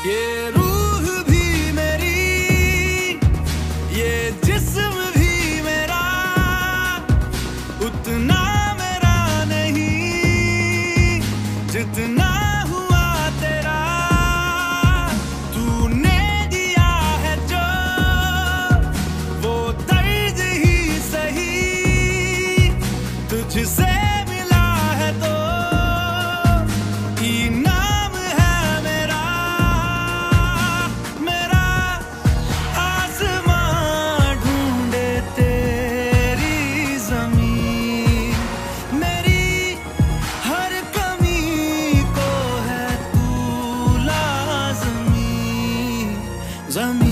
ये रूह भी मेरी, ये जिस्म भी मेरा, उतना मेरा नहीं जितना हुआ तेरा। तूने दिया है जो वो दर्द ही सही, तुझसे मिला है तो इनाम है मेरा। मेरा आसमां ढूंढे तेरी ज़मीन, मेरी हर कमी को है तू लाज़मी। ज़मीन